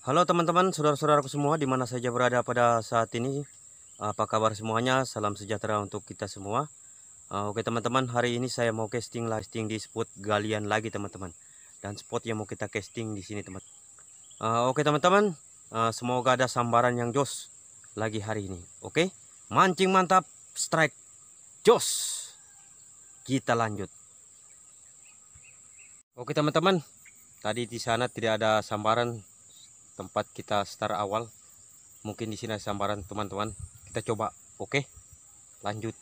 Halo teman-teman, saudara-saudaraku semua di mana saja berada pada saat ini. Apa kabar semuanya? Salam sejahtera untuk kita semua. Oke teman-teman, hari ini saya mau casting di spot galian lagi teman-teman. Dan spot yang mau kita casting di sini teman. Oke teman-teman, semoga ada sambaran yang jos lagi hari ini. Oke, mancing mantap, strike jos. Kita lanjut. Oke teman-teman, tadi di sana tidak ada sambaran tempat kita start awal. Mungkin di sini ada sambaran teman-teman. Kita coba. Oke, lanjut.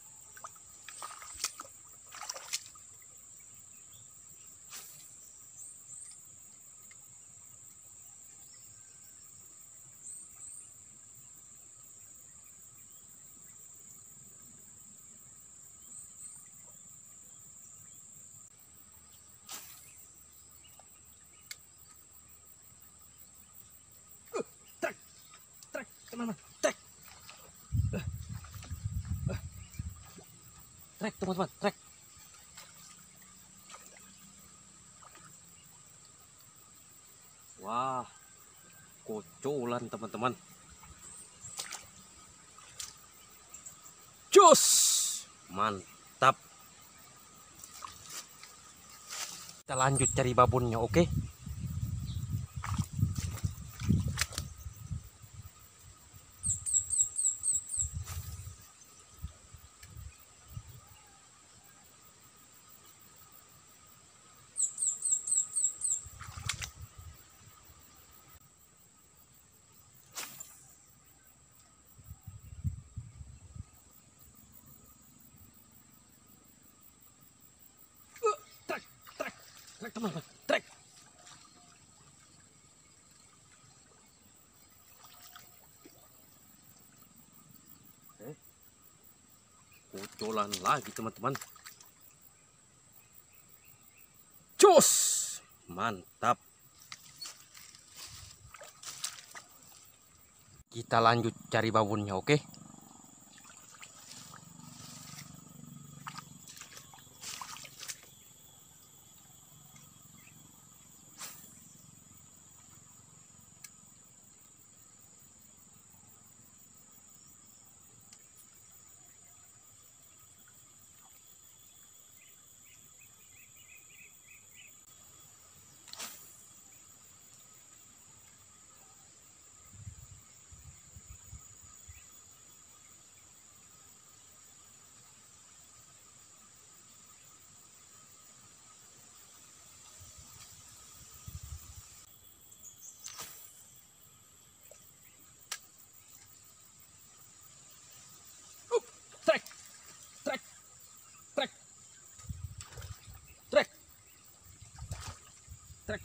Trek teman-teman, trek teman-teman, trek. Wah, kocolan teman-teman. Jos, mantap. Kita lanjut cari babonnya, oke? Trek teman-teman, trek. Kocolan lagi teman-teman. Jos, mantap. Kita lanjut cari babonnya, oke? Trek, trek, trek, trek, trek.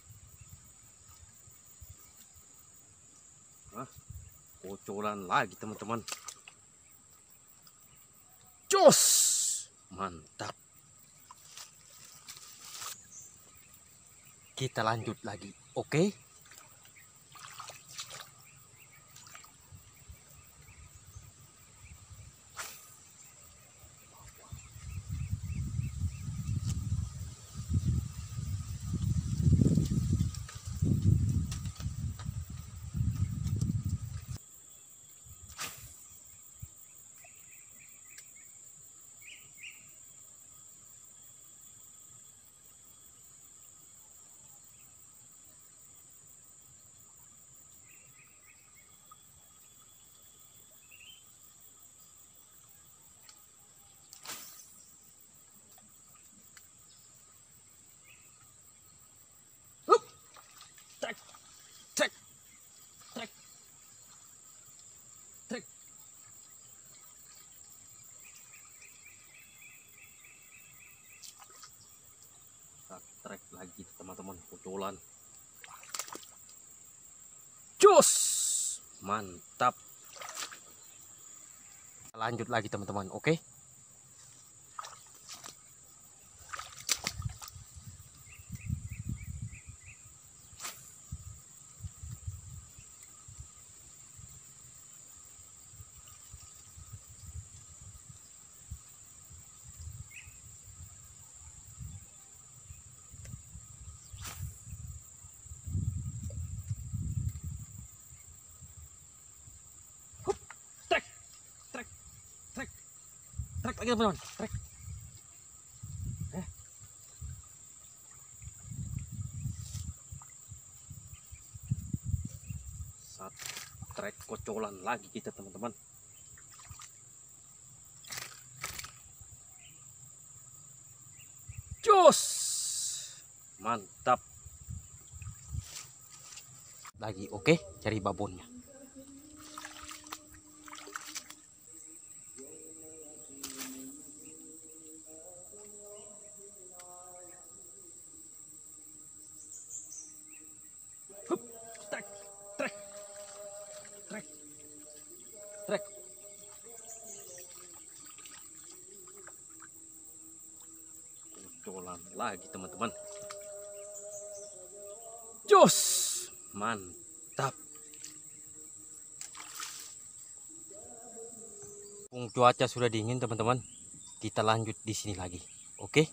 Kocolan lagi teman-teman. Jos, mantap. Kita lanjut lagi, oke? Trek, trek, trek, trek. Trek lagi teman-teman, kocolan. Jos, mantap. Lanjut lagi teman-teman, oke? lagi teman-teman. Trek. Trek kocolan lagi kita teman-teman. Jos, mantap. Lagi oke, cari babonnya. Hup, trek, trek, trek, trek. Kocolan lagi teman-teman. Jos, mantap. Cuaca sudah dingin teman-teman. Kita lanjut di sini lagi. Oke.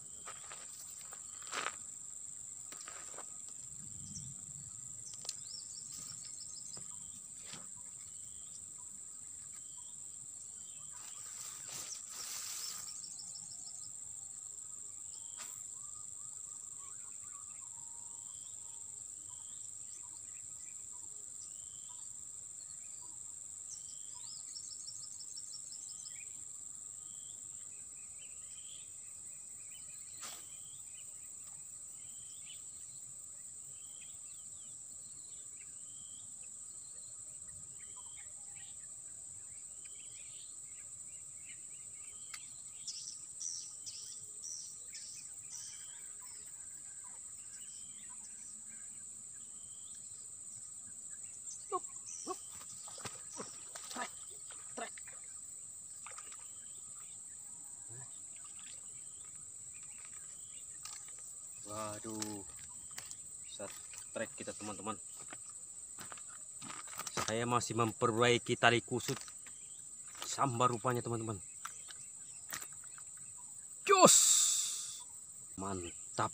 Waduh, trek kita teman-teman. Saya masih memperbaiki tali kusut sambar rupanya teman-teman. Jos, mantap.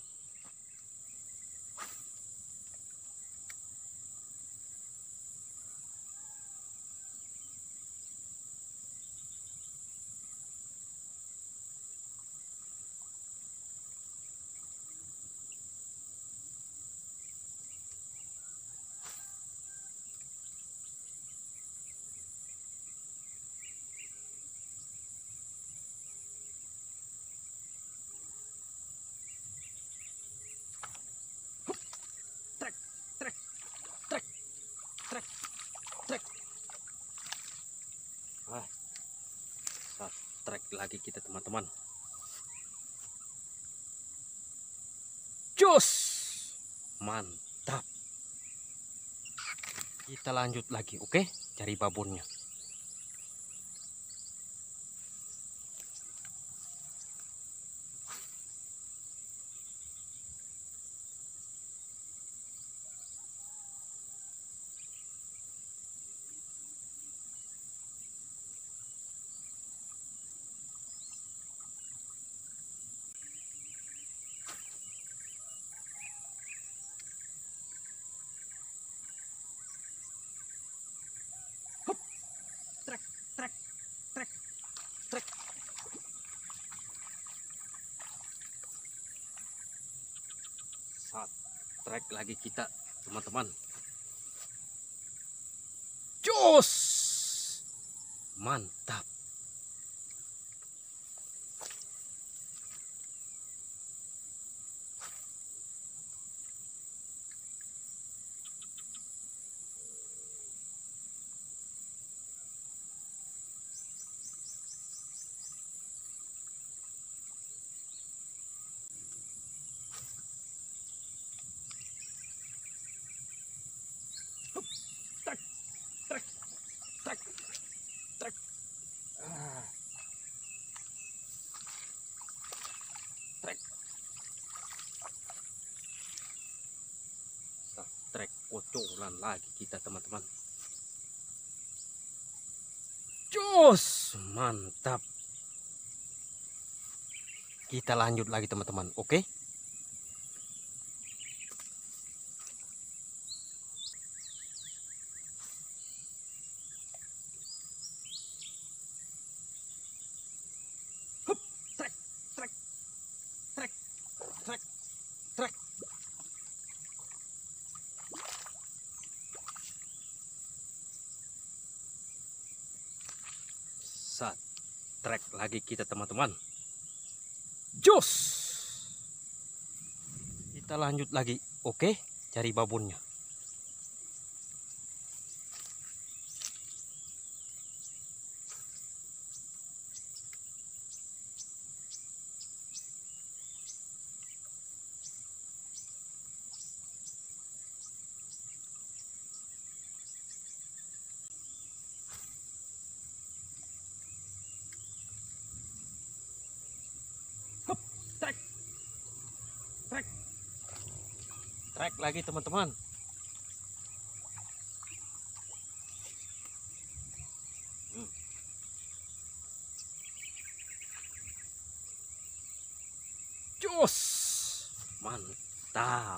Trek lagi kita teman-teman. Jos, mantap. Kita lanjut lagi, oke? Cari babonnya. Trek lagi kita teman-teman. Jos, mantap. Trek kocolan lagi kita teman-teman. Jos, mantap. Kita lanjut lagi teman-teman, oke? Saat trek lagi kita teman-teman. Jos. Kita lanjut lagi. Oke, cari babonnya. Trek lagi teman-teman. Jos, mantap.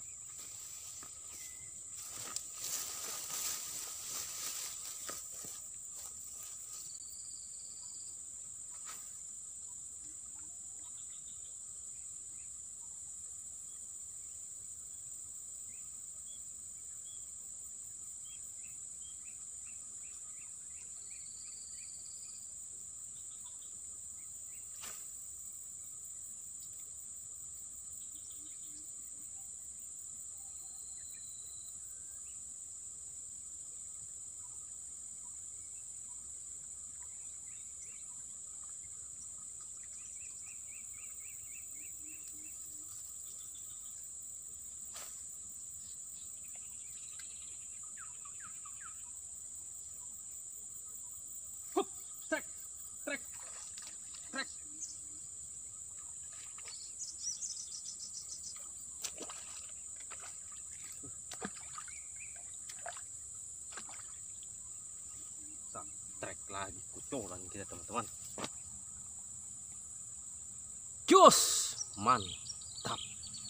Trek lagi kucolan kita teman-teman. Jos, mantap.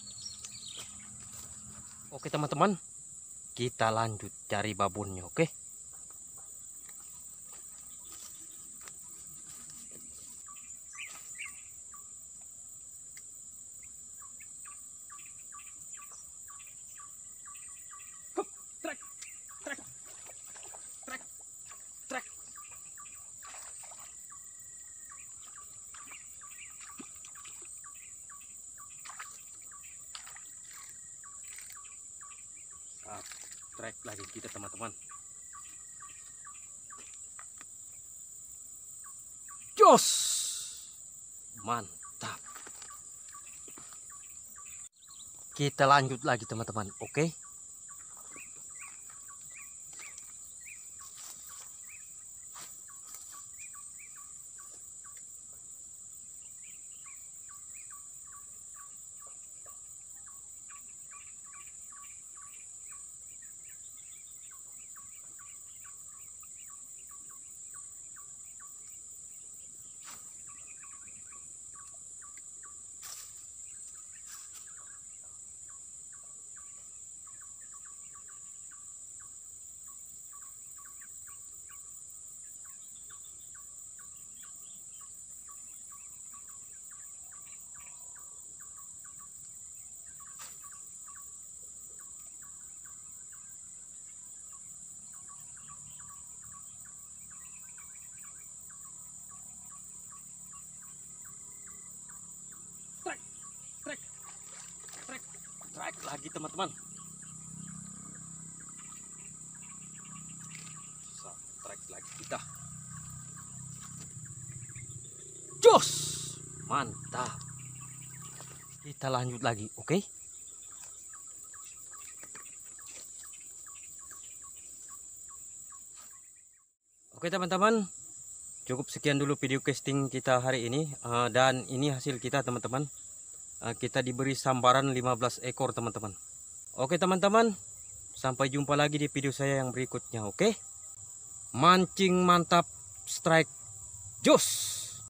Oke teman-teman, kita lanjut cari babonnya. Oke. Trek lagi kita teman-teman. Jos, mantap. Kita lanjut lagi teman-teman. Oke. Trek lagi teman-teman. Trek lagi kita. Jos, mantap. Kita lanjut lagi, oke? Oke teman-teman, cukup sekian dulu video casting kita hari ini. Dan ini hasil kita teman-teman. Kita diberi sambaran 15 ekor teman-teman. Oke teman-teman, sampai jumpa lagi di video saya yang berikutnya. Oke, mancing mantap, strike jos.